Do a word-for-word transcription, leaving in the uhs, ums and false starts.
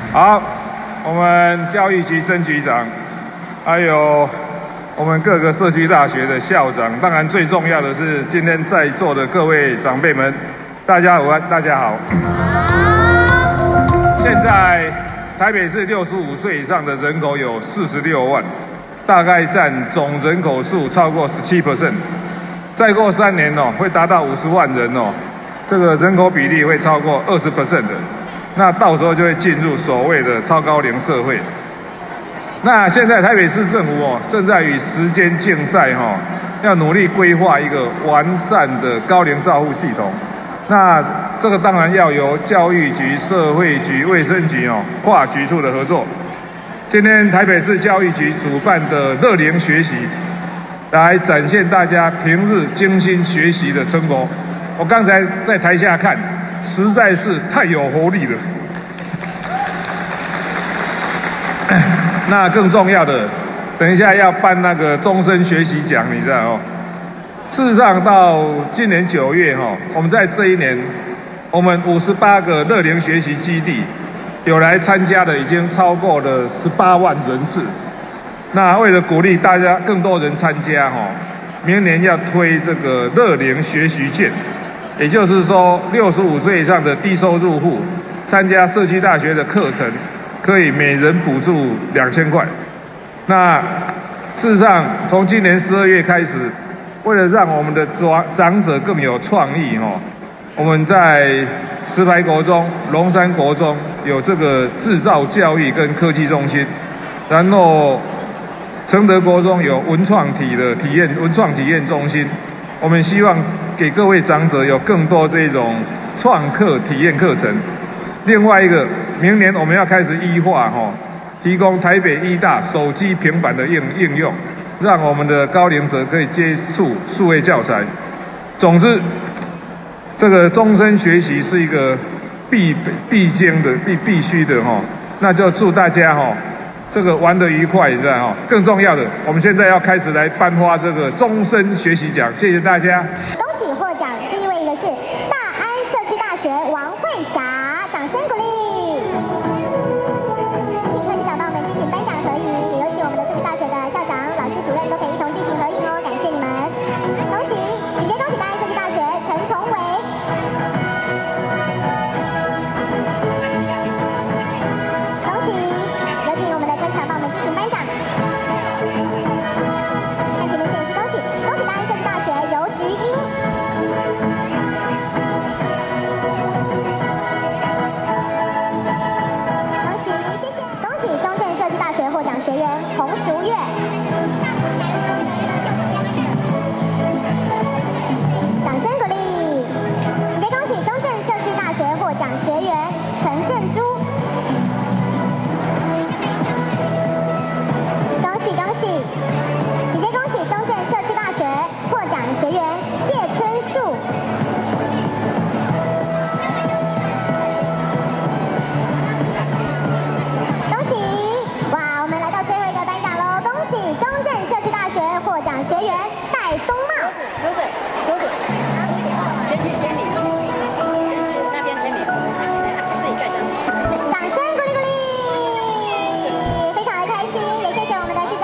好，我们教育局曾局长，还有我们各个社区大学的校长，当然最重要的是今天在座的各位长辈们，大家午安，大家好。现在台北市六十五岁以上的人口有四十六万，大概占总人口数超过 百分之十七。再过三年哦，会达到五十万人哦，这个人口比例会超过 百分之二十 的。那到时候就会进入所谓的超高龄社会。那现在台北市政府哦，正在与时间竞赛哈、哦，要努力规划一个完善的高龄照护系统。那这个当然要由教育局、社会局、卫生局哦跨局处的合作。今天台北市教育局主办的乐龄学习，来展现大家平日精心学习的成果。我刚才在台下看。实在是太有活力了。那更重要的，等一下要颁那个终身学习奖，你知道哦。事实上，到今年九月哈，我们在这一年，我们五十八个乐龄学习基地有来参加的，已经超过了十八万人次。那为了鼓励大家更多人参加哈，明年要推这个乐龄学习券。也就是说，六十五岁以上的低收入户参加社区大学的课程，可以每人补助两千块。那事实上，从今年十二月开始，为了让我们的长长者更有创意哦，我们在石牌国中、龙山国中有这个制造教育跟科技中心，然后承德国中有文创体的体验文创体验中心。我们希望给各位长者有更多这种创客体验课程。另外一个，明年我们要开始医化哈，提供台北医大手机平板的应应用，让我们的高龄者可以接触数位教材。总之，这个终身学习是一个必必经的必必须的哈，那就祝大家哈。这个玩得愉快，你知道哈？更重要的，我们现在要开始来颁发这个终身学习奖，谢谢大家。 恭喜获奖第一位的是大安社区大学王慧霞，掌声鼓励。请科系长帮我们进行颁奖合影，也有请我们的社区大学的校长、老师、主任都可以一同进行合影哦，感谢你们。恭喜，紧接恭喜大安社区大学陈崇伟。学员洪淑月。